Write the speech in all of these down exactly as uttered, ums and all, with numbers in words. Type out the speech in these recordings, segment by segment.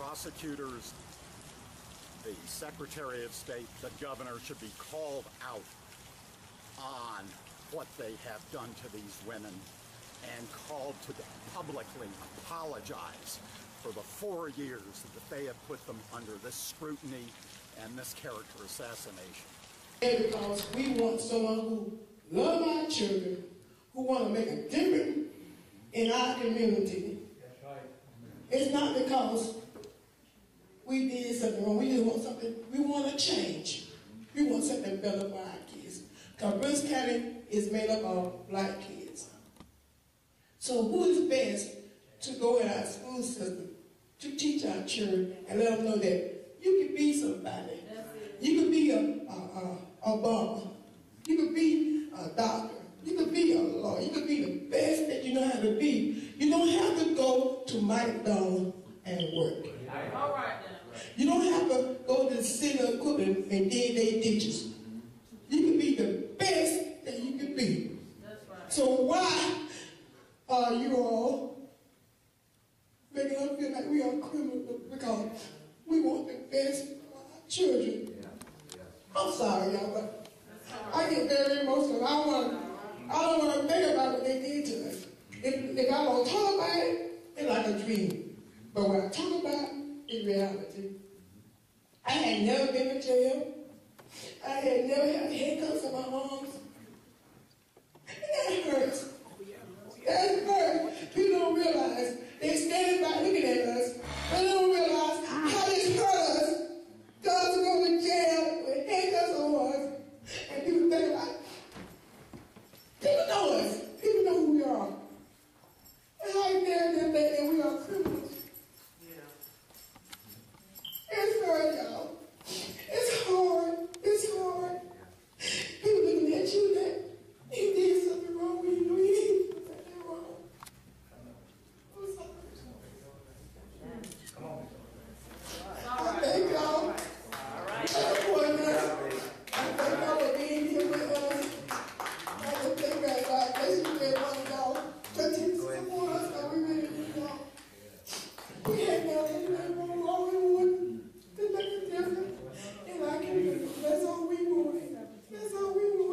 prosecutors, the Secretary of State, the governor should be called out on what they have done to these women and called to publicly apologize for the four years that they have put them under this scrutiny and this character assassination. Because we want someone who loves our children, who want to make a difference in our community. That's right. It's not because we did something wrong. We just want something, we want to change. We want something better for our kids. Because Bruce County is made up of black kids. So who is best to go in our school system to teach our children and let them know that you can be somebody. You can be a, a, a, a barber. You can be a doctor. You can be a lawyer. You can be the best that you know how to be. You don't have to go to McDonald's and work. All right. You don't have to go to the city of equipment and then they teachers. You can be the best that you can be. That's right. So why are you all making us feel like we are criminals because we want the best for our children? Yeah. Yeah. I'm sorry, y'all, but I get very emotional. I want, I don't want to think about what they did to us. If, if I don't talk about it, it's like a dream. But when I talk about it, it's reality. I had never been to jail. I had never had handcuffs on my arms. And that hurts. That hurts. People don't realize. They're standing by looking at us. They don't realize how this hurt us. Guys are going to jail with handcuffs on us. And people think like, people know us. People know who we are. And how you dare them think that we are criminals? It's hard, y'all. It's hard. It's hard. People looking at you that you did something wrong when you know you did something wrong. I'm sorry. Come on. I thank y'all. I support us. I thank y'all for being here with us. I just thank God, God bless you very much, y'all. Continue to support us, because we really need y'all. We had never done anything wrong. All we want to make a difference in our community. That's all we want. That's all we want.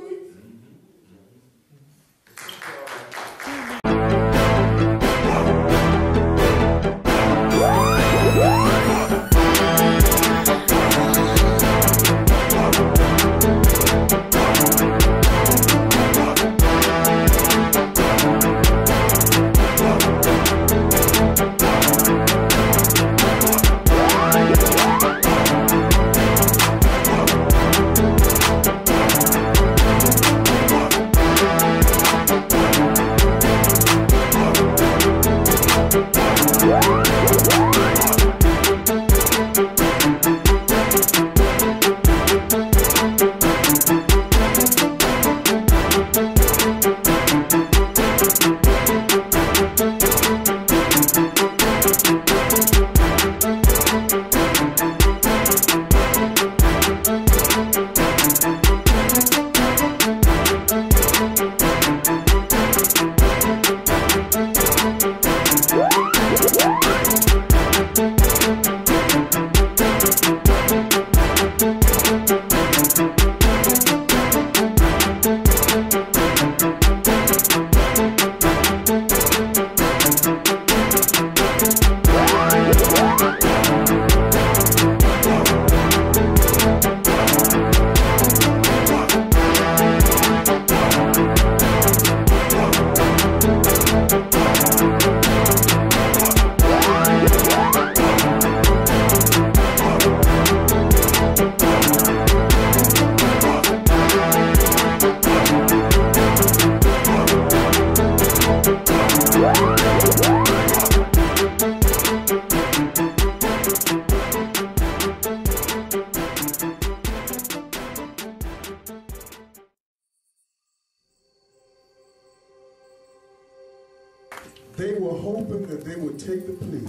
They were hoping that they would take the plea.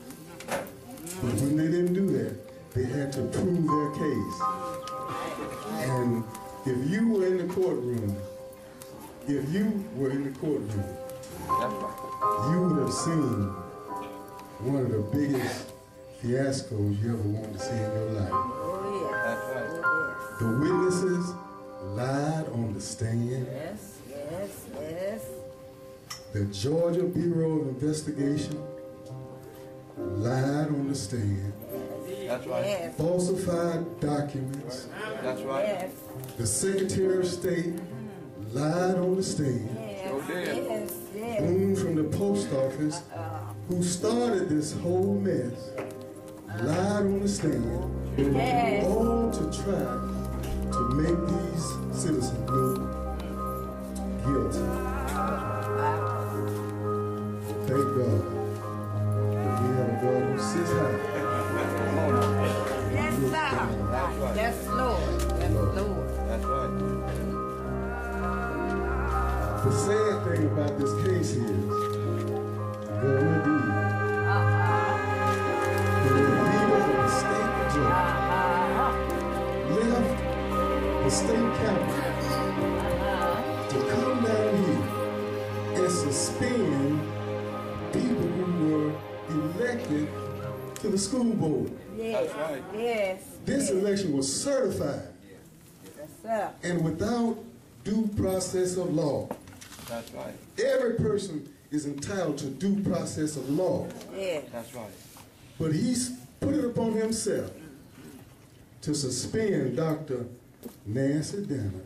But when they didn't do that, they had to prove their case. And if you were in the courtroom, if you were in the courtroom, you would have seen one of the biggest fiascos you ever want to see in your life. Oh, yes. That's right. Oh, The witnesses lied on the stand. yes. Yes, yes, yes. The Georgia Bureau of Investigation lied on the stand. That's right. Yes, Falsified documents. That's right. yes, The Secretary of State lied on the stand. yes, Go there. yes, yes. Boone from the post office, who started this whole mess, lied on the stand, Yes. all to try to make these citizens look guilty. Thank God that we have a God who sits high. Yes, sir. That's right. Yes, Lord. Yes, Lord. That's right. The sad thing about this case is, Governor Dean, Uh-huh. the leader of the state of Georgia, Uh-huh. left the state capital Uh-huh. to come down here and suspend people who were elected to the school board. Yes. That's right. Yes. This election was certified Yes, sir. and without due process of law. That's right. Every person is entitled to due process of law, Yes. That's right. but he's put it upon himself to suspend Doctor Nancy Danner,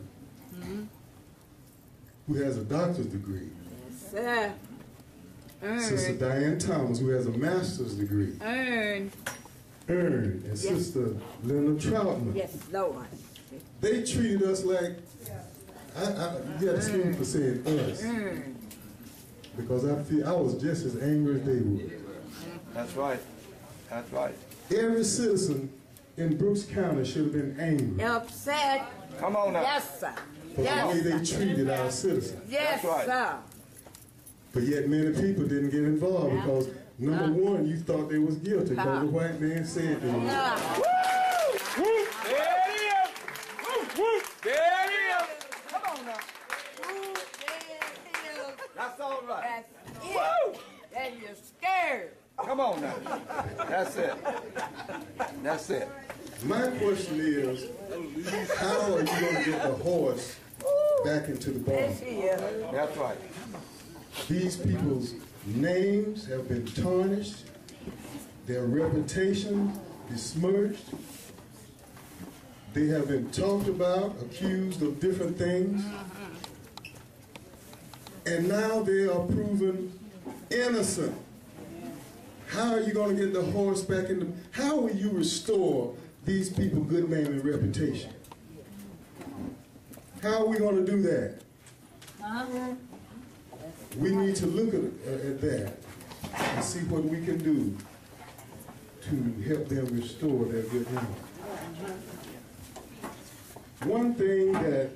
who has a doctor's degree, Yes, sir. Sister Earn. Diane Thomas, who has a master's degree, Earn. Earned, and Sister Linda Troutman. Yes, Lord. They treated us like, I, I, you got to excuse me for saying us, Earn. because I feel I was just as angry as they were. That's right. That's right. Every citizen in Brooks County should have been angry Upset. Come on now. Yes, sir. for the way Yes, they sir. treated our citizens. Yes, That's right. sir. But yet many people didn't get involved because, number one, you thought they was guilty because the white man said they was. Uh, Whoop. There it is. Whoop, whoop. There it is. Come on now. Ooh, there it is. That's all right. That's it. And you're scared. Come on now. That's it. That's it. My question is, how are you going to get the horse back into the barn? Yes, he is. That's right. These people's names have been tarnished, their reputation besmirched. They have been talked about, accused of different things. And now they are proven innocent. How are you going to get the horse back in the... How will you restore these people good name and reputation? How are we going to do that? We need to look at, uh, at that and see what we can do to help them restore their good name. One thing that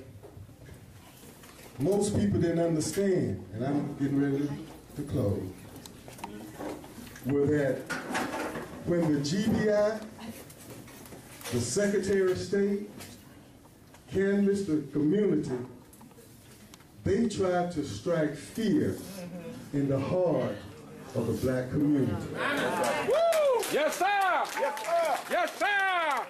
most people didn't understand, and I'm getting ready to close, were that when the G B I, the Secretary of State, canvassed the community, they tried to strike fear in the heart of the black community. Woo! Yes, sir. Yes, sir. Yes, sir.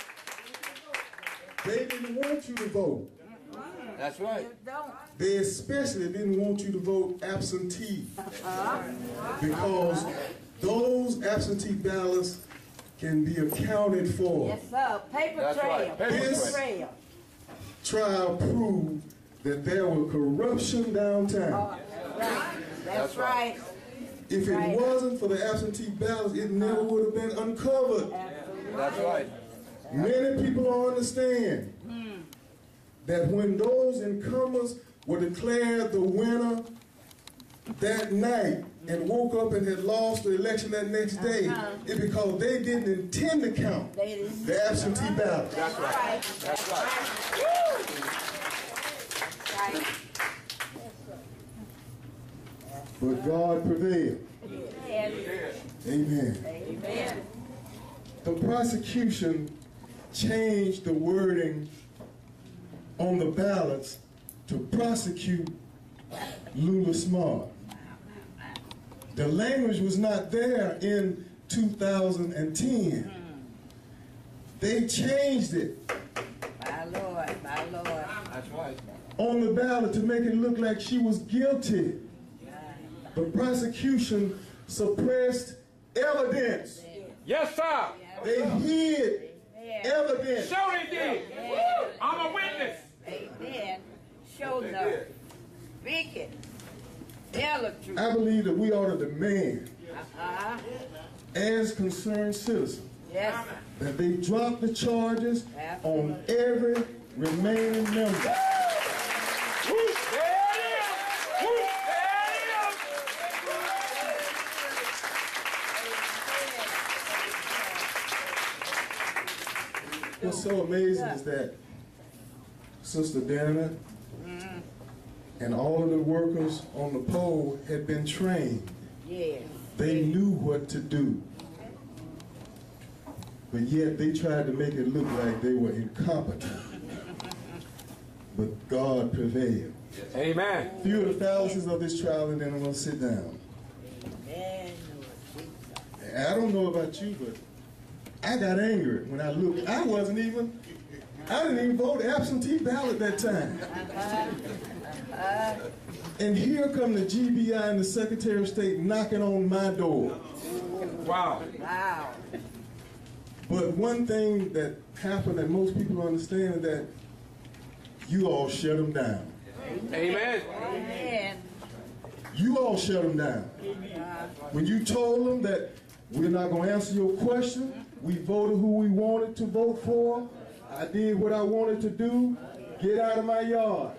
They didn't want you to vote. That's right. Don't. They especially didn't want you to vote absentee because those absentee ballots can be accounted for. Yes, sir. Paper That's trail. right. Paper Paper trail. trail. Trial proved that there was corruption downtown. Right. That's That's right. right. If it Right. wasn't for the absentee ballots, it never would have been uncovered. That's right. Many people don't understand that when those incumbents were declared the winner that night and woke up and had lost the election that next day, it's because they didn't intend to count They didn't. the absentee ballots. That's right. That's right. Right. But God prevailed. Yes. Amen. Amen. The prosecution changed the wording on the ballots to prosecute Lula Smart. The language was not there in two thousand ten. They changed it My Lord, my Lord. That's right. on the ballot to make it look like she was guilty. The prosecution suppressed evidence. Yes, sir. They hid evidence. Show they did. I'm a witness. Amen. Show the wicked. Tell the truth. I believe that we ought to demand, Uh-huh. as concerned citizens, Yes. that they drop the charges on every remaining member. Woo, there it is. Woo, there it is. What's so amazing is that Sister Dana and all of the workers on the pole had been trained. Yes. They knew what to do. But yet they tried to make it look like they were incompetent. But God prevailed. Amen. Few of the thousands of this trial, and then I'm going to sit down. Amen. And I don't know about you, but I got angry when I looked. I wasn't even, I didn't even vote absentee ballot that time. And here come the G B I and the Secretary of State knocking on my door. Wow. Wow. But one thing that happened that most people understand is that you all shut them down. Amen. Amen. You all shut them down. When you told them that we're not going to answer your question, we voted who we wanted to vote for, I did what I wanted to do, get out of my yard.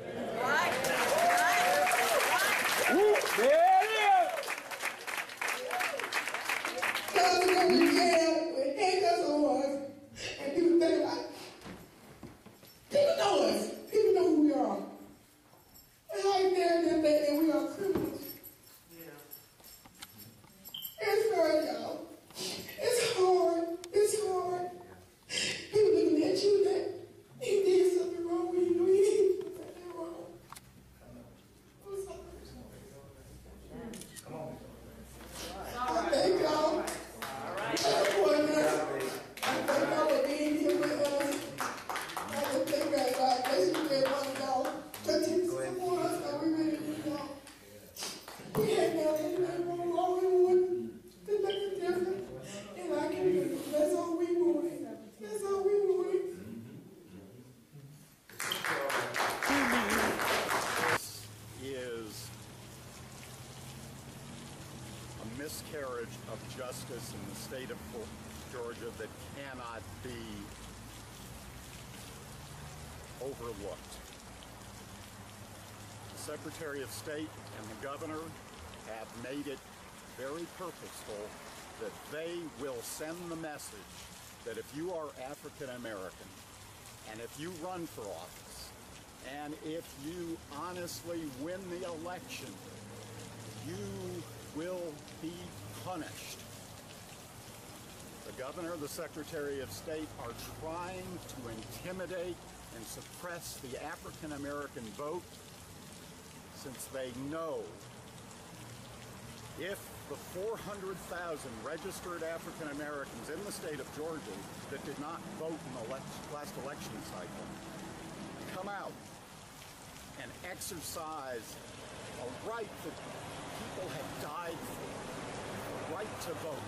Woo, there it is. Because we're going to jail with handcuffs on us. And people think like, people know us. People know who we are. And how dare them think that we are criminals. It's hard, y'all. It's hard. It's hard. People looking at you that you did something wrong when you knew you did something wrong. I'm sorry. I thank y'all. I support us. I thank y'all for being here with us. I just thank God, God bless you, every one of y'all. Continue to support us, God. We really need y'all. We had never anything wrong. All we wanted to make a difference. And I can do it. That's all we wanted. That's all we wanted. Is a miscarriage of justice in the state of Georgia that cannot be overlooked. The Secretary of State and the Governor have made it very purposeful that they will send the message that if you are African American and if you run for office and if you honestly win the election, you will be punished. The Governor, the Secretary of State are trying to intimidate and suppress the African American vote since they know if the four hundred thousand registered African Americans in the state of Georgia that did not vote in the last election cycle come out and exercise a right that people have died for, the right to vote.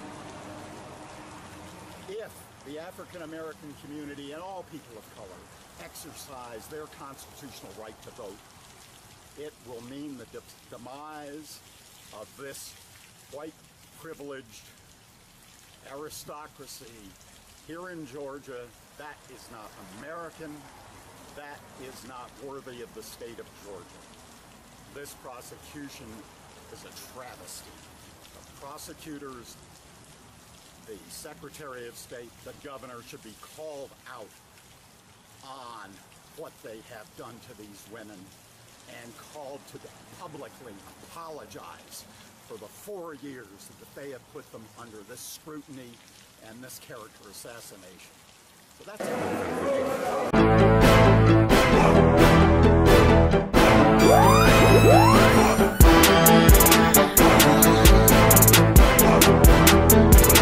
If the African American community and all people of color exercise their constitutional right to vote, it will mean the de demise of this white privileged aristocracy here in Georgia. That is not American. That is not worthy of the state of Georgia. This prosecution is a travesty. The prosecutors, the Secretary of State, the Governor should be called out on what they have done to these women and called to publicly apologize for the four years that they have put them under this scrutiny and this character assassination. So that's it.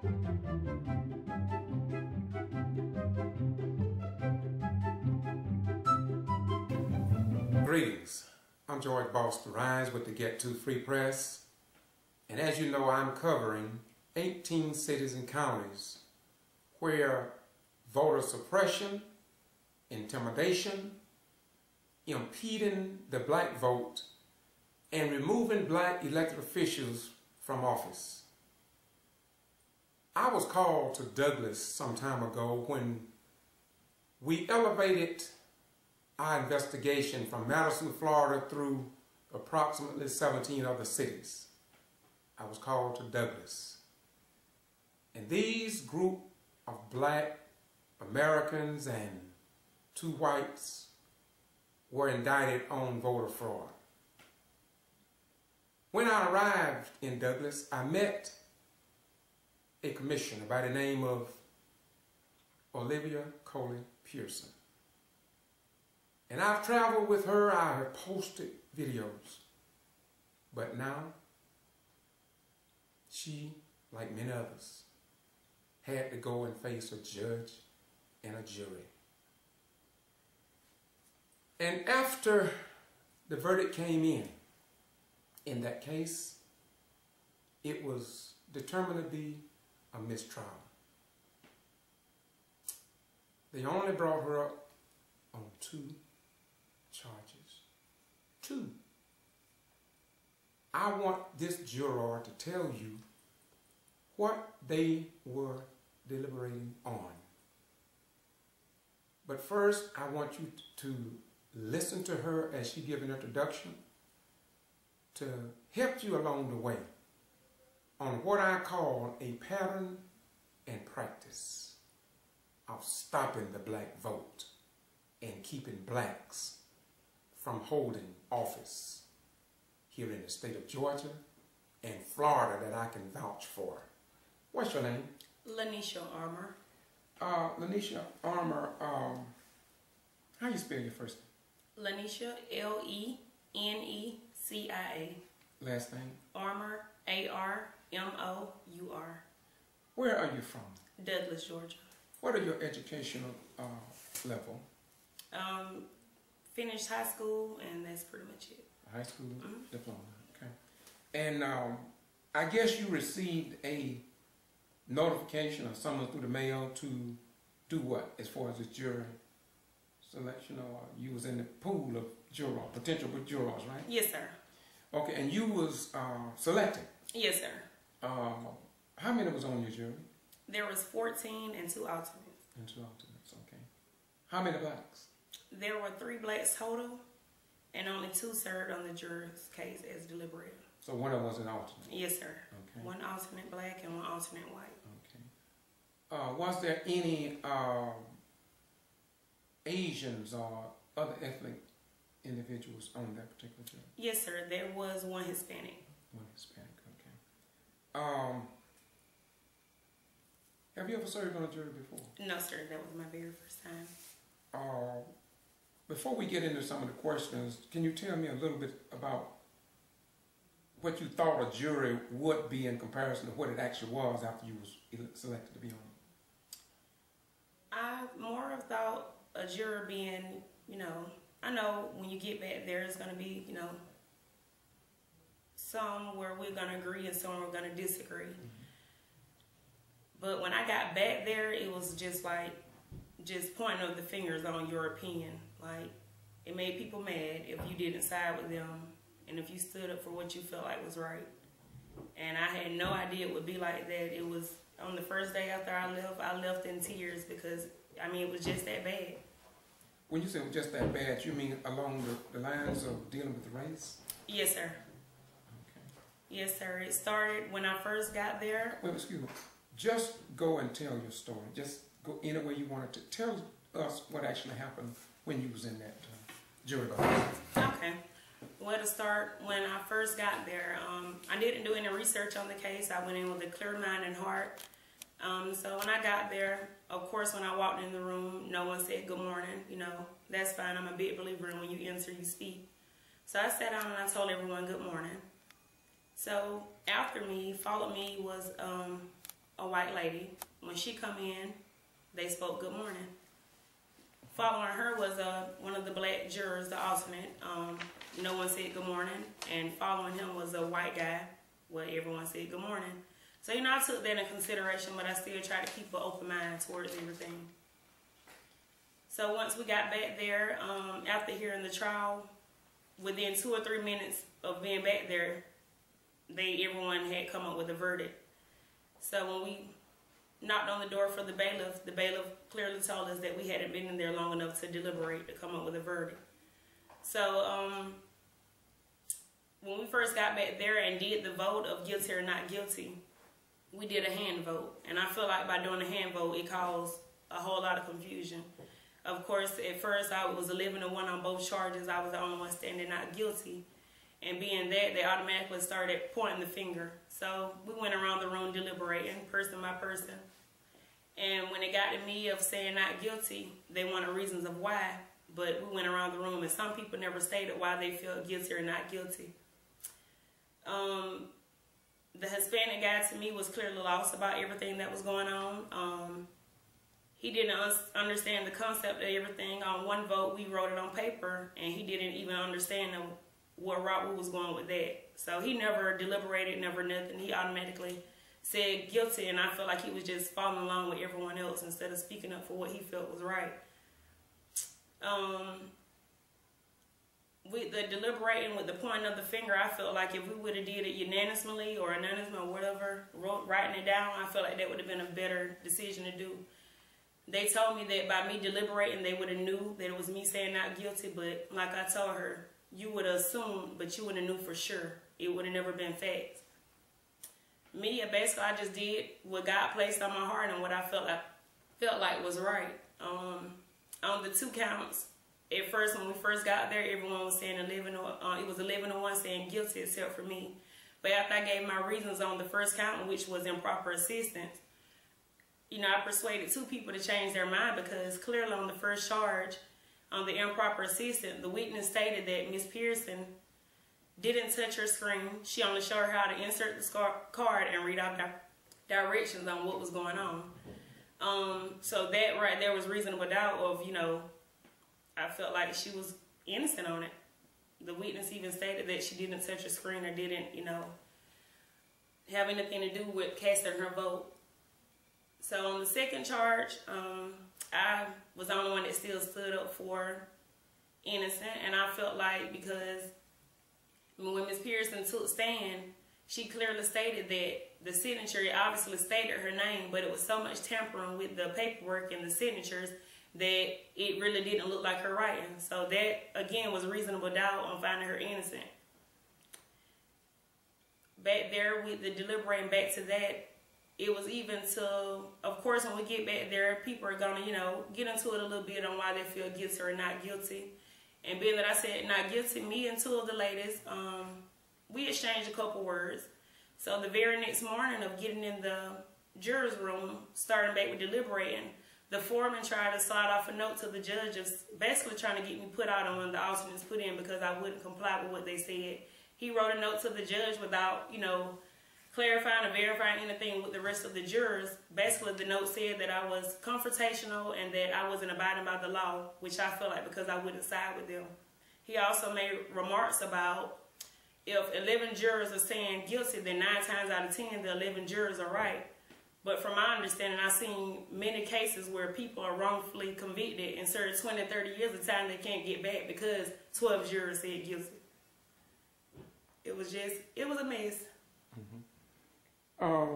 Greetings. I'm George Boston Rise with the Get To Free Press. And as you know, I'm covering eighteen cities and counties where voter suppression, intimidation, impeding the black vote, and removing black elected officials from office. I was called to Douglas some time ago when we elevated our investigation from Madison, Florida through approximately seventeen other cities. I was called to Douglas. And these group of black Americans and two whites were indicted on voter fraud. When I arrived in Douglas, I met a commissioner by the name of Olivia Coley Pearson. And I've traveled with her, I have posted videos. But now, she, like many others, had to go and face a judge and a jury. And after the verdict came in, in that case, it was determined to be a mistrial. They only brought her up on two charges. Two. I want this juror to tell you what they were deliberating on. But first, I want you to listen to her as she gives an introduction to help you along the way on what I call a pattern and practice of stopping the black vote and keeping blacks from holding office here in the state of Georgia and Florida that I can vouch for. What's your name? Lanisha Armour. Uh, Lanisha Armour, um, how you spell your first name? Lanisha, L E N E C I A. Last name? Armour, A R M O U R. Where are you from? Douglas, Georgia. What are your educational uh, level? Um, finished high school, and that's pretty much it. High school Mm-hmm. diploma, okay. And um, I guess you received a notification or someone through the mail to do what as far as the jury selection, or you was in the pool of jurors, potential jurors, right? Yes, sir. Okay, and you was uh, selected. Yes, sir. Uh, how many was on your jury? There was fourteen and two alternates. And two alternates, okay. How many blacks? There were three blacks total, and only two served on the juror's case as deliberator. So one of them was an alternate? Yes, sir. Okay. One alternate black and one alternate white. Okay. Uh, was there any uh, Asians or other ethnic individuals on that particular jury? Yes, sir. There was one Hispanic. One Hispanic, okay. Um, have you ever served on a jury before? No, sir. That was my very first time. Uh, before we get into some of the questions, can you tell me a little bit about what you thought a jury would be in comparison to what it actually was after you was selected to be on it? I more of thought a juror being, you know, I know when you get back there, it's going to be, you know, some where we're going to agree and some we're going to disagree. Mm-hmm. But when I got back there, it was just like, just pointing of the fingers on your opinion. Like, it made people mad if you didn't side with them and if you stood up for what you felt like was right. And I had no idea it would be like that. It was on the first day after I left, I left in tears because, I mean, it was just that bad. When you say it was just that bad, you mean along the, the lines of dealing with race? Yes, sir. Okay. Yes, sir. It started when I first got there. Well, excuse me. Just go and tell your story. Just go any way you wanted to. Tell us what actually happened when you was in that uh, jury box. Okay. Well, to start, when I first got there, um, I didn't do any research on the case. I went in with a clear mind and heart. Um, so when I got there, of course, when I walked in the room, no one said good morning. You know, that's fine. I'm a big believer in when you enter, you speak. So I sat down and I told everyone good morning. So after me, followed me was um, a white lady. When she come in, they spoke good morning. Following her was uh, one of the black jurors, the alternate. Um, no one said good morning. And following him was a white guy, where everyone said good morning. So, you know, I took that in consideration, but I still try to keep an open mind towards everything. So once we got back there, um, after hearing the trial, within two or three minutes of being back there, they everyone had come up with a verdict. So when we knocked on the door for the bailiff, the bailiff clearly told us that we hadn't been in there long enough to deliberate to come up with a verdict. So um, when we first got back there and did the vote of guilty or not guilty, we did a hand vote. And I feel like by doing a hand vote, it caused a whole lot of confusion. Of course, at first I was eleven to one on both charges. I was the only one standing not guilty. And being that, they automatically started pointing the finger. So we went around the room deliberating, person by person. And when it got to me of saying not guilty, they wanted reasons of why. But we went around the room and some people never stated why they felt guilty or not guilty. Um, the Hispanic guy to me was clearly lost about everything that was going on. Um, He didn't understand the concept of everything. On one vote, we wrote it on paper, and he didn't even understand what route we was going with that. So he never deliberated, never nothing. He automatically said guilty, and I felt like he was just following along with everyone else instead of speaking up for what he felt was right. Um, with the deliberating, with the pointing of the finger, I felt like if we would have did it unanimously or anonymously or whatever, wrote, writing it down, I felt like that would have been a better decision to do. They told me that by me deliberating, they would have knew that it was me saying not guilty, but like I told her, you would have assumed, but you would have knew for sure. It would have never been facts. Me, basically, I just did what God placed on my heart and what I felt like, felt like was right. Um, on the two counts, at first, when we first got there, everyone was saying eleven, uh, it was eleven to one saying guilty except for me. But after I gave my reasons on the first count, which was improper assistance, you know, I persuaded two people to change their mind because clearly on the first charge, on the improper assistance, the witness stated that Miz Pearson didn't touch her screen. She only showed her how to insert the card and read out di directions on what was going on. Um, so that right there was reasonable doubt of, you know, I felt like she was innocent on it. The witness even stated that she didn't touch her screen or didn't, you know, have anything to do with casting her vote. So on the second charge, um, I was the only one that still stood up for innocent, and I felt like because when Miz Pearson took stand, she clearly stated that the signature obviously stated her name, but it was so much tampering with the paperwork and the signatures that it really didn't look like her writing. So that, again, was a reasonable doubt on finding her innocent. Back there with the deliberating back to that, it was even till, of course, when we get back there, people are going to, you know, get into it a little bit on why they feel guilty or not guilty. And being that I said not guilty, me and two of the ladies, um, we exchanged a couple words. So the very next morning of getting in the juror's room, starting back with deliberating, the foreman tried to slide off a note to the judge of basically trying to get me put out on one of the alternates put in because I wouldn't comply with what they said. He wrote a note to the judge without, you know, clarifying or verifying anything with the rest of the jurors. Basically, the note said that I was confrontational and that I wasn't abiding by the law, which I feel like because I wouldn't side with them. He also made remarks about if eleven jurors are saying guilty, then nine times out of ten, the eleven jurors are right. But from my understanding, I've seen many cases where people are wrongfully convicted and serve twenty, thirty years of time they can't get back because twelve jurors said guilty. It was just, it was a mess. Mm-hmm. Uh,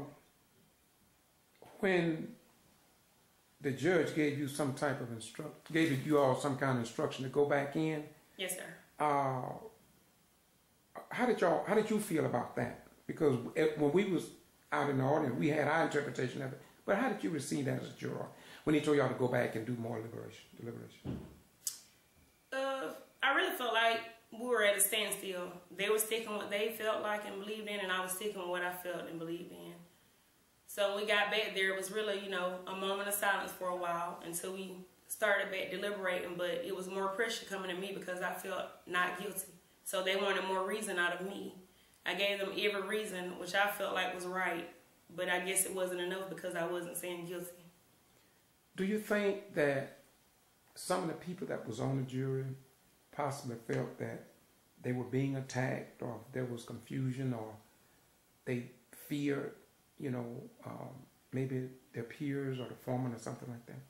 when the judge gave you some type of instruct, gave you all some kind of instruction to go back in. Yes, sir. Uh, how did y'all? How did you feel about that? Because when we was out in the audience, we had our interpretation of it. But how did you receive that as a juror when he told y'all to go back and do more liberation, deliberation? Uh, I really felt like we were at a standstill. They were sticking what they felt like and believed in, and I was sticking with what I felt and believed in. So when we got back there, it was really, you know, a moment of silence for a while until we started back deliberating, but it was more pressure coming to me because I felt not guilty. So they wanted more reason out of me. I gave them every reason, which I felt like was right. But I guess it wasn't enough because I wasn't saying guilty. Do you think that some of the people that was on the jury possibly felt that they were being attacked, or there was confusion, or they feared, you know, um, maybe their peers or the foreman or something like that?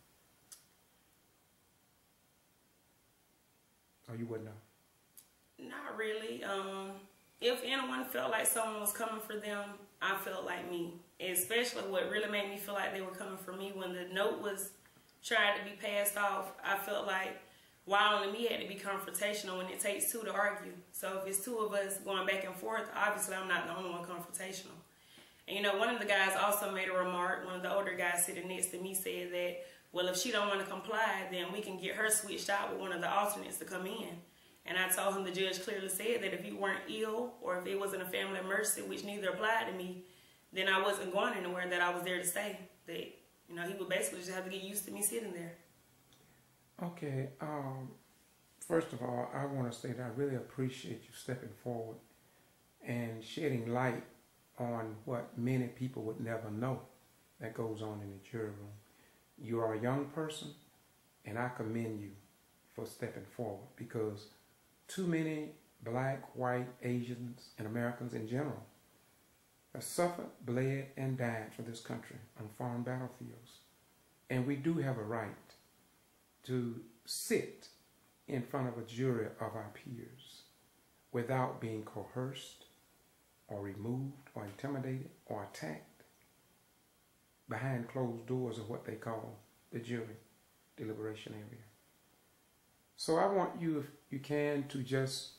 Or you wouldn't know? Not really. Um, if anyone felt like someone was coming for them, I felt like me. Especially what really made me feel like they were coming for me when the note was trying to be passed off. I felt like why only me had to be confrontational when it takes two to argue. So if it's two of us going back and forth, obviously I'm not the only one confrontational. And you know, one of the guys also made a remark. One of the older guys sitting next to me said that, well, if she don't want to comply, then we can get her switched out with one of the alternates to come in. And I told him the judge clearly said that if you weren't ill or if it wasn't a family emergency, which neither applied to me, then I wasn't going anywhere, that I was there to stay. That, you know, he would basically just have to get used to me sitting there. Okay. Um, first of all, I want to say that I really appreciate you stepping forward and shedding light on what many people would never know that goes on in the jury room. You are a young person, and I commend you for stepping forward, because too many black, white, Asians, and Americans in general have suffered, bled, and died for this country on foreign battlefields. And we do have a right to sit in front of a jury of our peers without being coerced or removed or intimidated or attacked behind closed doors of what they call the jury deliberation area. So I want you, if you can, to just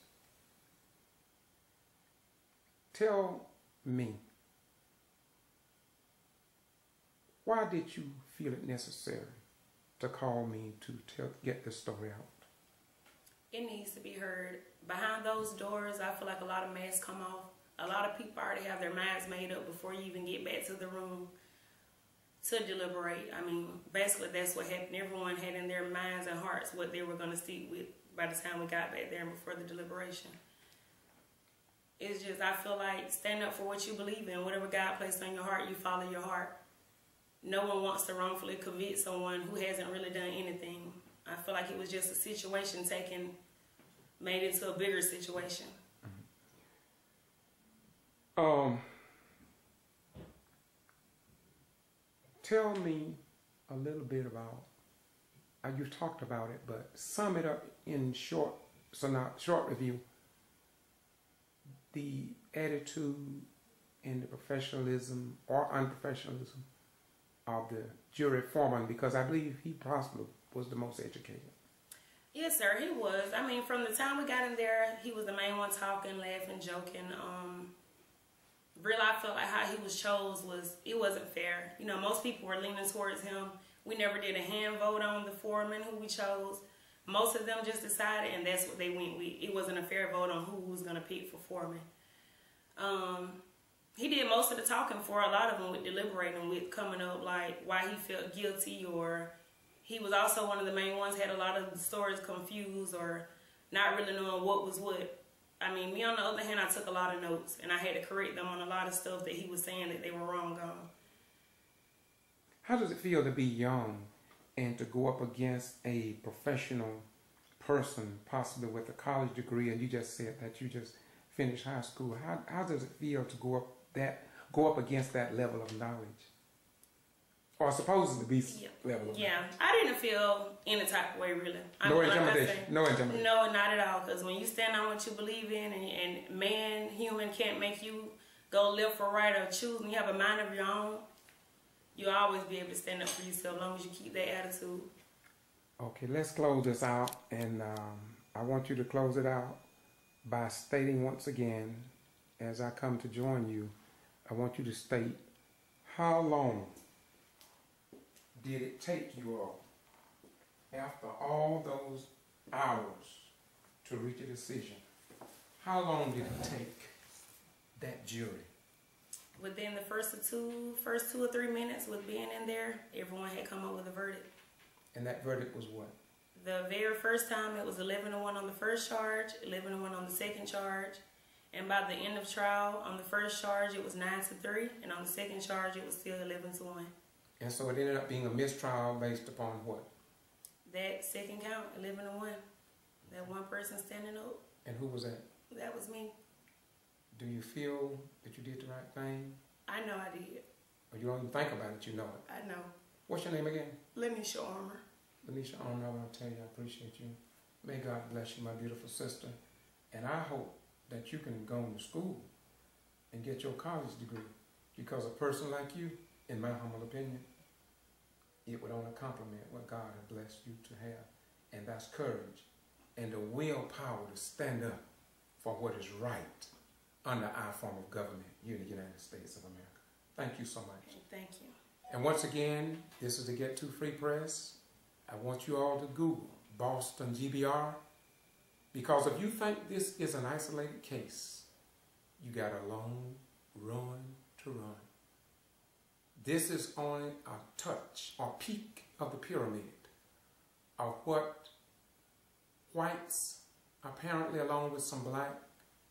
tell me, why did you feel it necessary to call me to tell, get this story out? It needs to be heard. Behind those doors, I feel like a lot of masks come off. A lot of people already have their minds made up before you even get back to the room to deliberate. I mean, basically that's what happened. Everyone had in their minds and hearts what they were going to stick with by the time we got back there and before the deliberation. It's just, I feel like stand up for what you believe in. Whatever God placed on your heart, you follow your heart. No one wants to wrongfully convict someone who hasn't really done anything. I feel like it was just a situation taken, made into a bigger situation. Um, tell me a little bit about, uh, you've talked about it, but sum it up in short, so not short review, the attitude and the professionalism or unprofessionalism of the jury foreman, because I believe he possibly was the most educated. Yes, sir, he was. I mean, from the time we got in there, he was the main one talking, laughing, joking. Um, really, I felt like how he was chose was, it wasn't fair. You know, most people were leaning towards him. We never did a hand vote on the foreman who we chose. Most of them just decided, and that's what they went with. It wasn't a fair vote on who was going to pick for foreman. Um, he did most of the talking for a lot of them with deliberating, with coming up like why he felt guilty, or he was also one of the main ones, had a lot of the stories confused or not really knowing what was what. I mean, me on the other hand, I took a lot of notes, and I had to correct them on a lot of stuff that he was saying that they were wrong on. How does it feel to be young and to go up against a professional person, possibly with a college degree, and you just said that you just finished high school? How, how does it feel to go up that go up against that level of knowledge? Or supposed to be yeah. level of Yeah, knowledge? I didn't feel any type of way, really. I No mean, like I intimidation. say, No intimidation. No, not at all. Because when you stand on what you believe in, and, and man, human can't make you go left or right or choose, and you have a mind of your own, you'll always be able to stand up for yourself as long as you keep that attitude. Okay, let's close this out, and um, I want you to close it out by stating once again, as I come to join you, I want you to state how long did it take you all, after all those hours, to reach a decision? How long did it take that jury? Within the first two, first two or three minutes with being in there, everyone had come up with a verdict. And that verdict was what? The very first time, it was eleven to one on the first charge, eleven to one on the second charge, And by the end of trial, on the first charge, it was nine to three, and on the second charge, it was still eleven to one. And so it ended up being a mistrial based upon what? That second count, eleven to one. That one person standing up, And who was that? that was me. Do you feel that you did the right thing? I know I did. Or you don't even think about it, you know it? I know. What's your name again? Let me show Armor. Lanisha Arnold, I want to tell you I appreciate you. May God bless you, my beautiful sister. And I hope that you can go to school and get your college degree, because a person like you, in my humble opinion, it would only complement what God has blessed you to have. And that's courage and the willpower to stand up for what is right under our form of government here in the United States of America. Thank you so much. Thank you. And once again, this is the Get To Free Press. I want you all to Google Boston G B R, because if you think this is an isolated case, you got a long run to run. This is only a touch or peak of the pyramid of what whites, apparently along with some black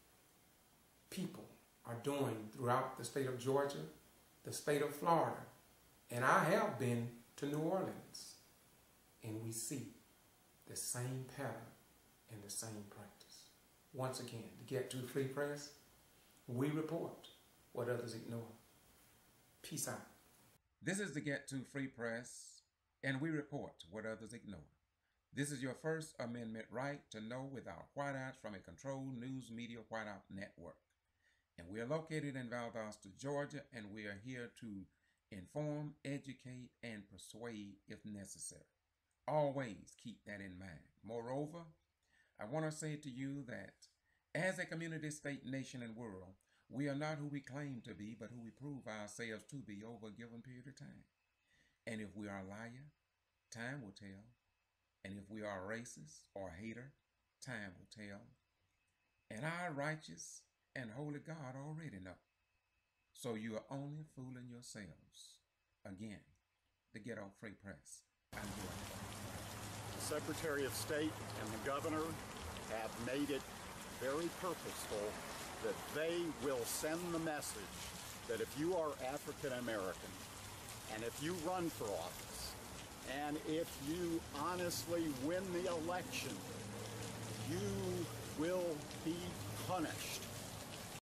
people, are doing throughout the state of Georgia, the state of Florida. And I have been to New Orleans, and we see the same pattern and the same practice. Once again, to Get To Free Press, we report what others ignore. Peace out. This is the Get To Free Press, and we report what others ignore. This is your First Amendment right to know without whiteouts from a controlled news media whiteout network. And we are located in Valdosta, Georgia, and we are here to inform, educate, and persuade if necessary. Always keep that in mind. Moreover, I want to say to you that as a community, state, nation, and world, we are not who we claim to be, but who we prove ourselves to be over a given period of time. And if we are a liar, time will tell. And if we are a racist or a hater, time will tell. And our righteous and holy God already know. So you are only fooling yourselves. Again, the Ghetto Free Press. I'm doing it. The Secretary of State and the Governor have made it very purposeful that they will send the message that if you are African American and if you run for office and if you honestly win the election, you will be punished